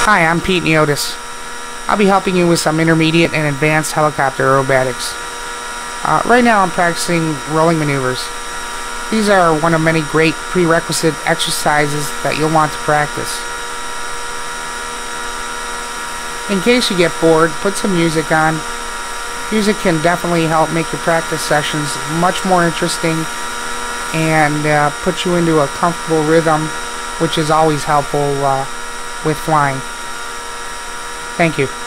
Hi, I'm Pete Neotis. I'll be helping you with some intermediate and advanced helicopter aerobatics. Right now I'm practicing rolling maneuvers. These are one of many great prerequisite exercises that you'll want to practice. In case you get bored, put some music on. Music can definitely help make your practice sessions much more interesting and put you into a comfortable rhythm, which is always helpful with flying. Thank you.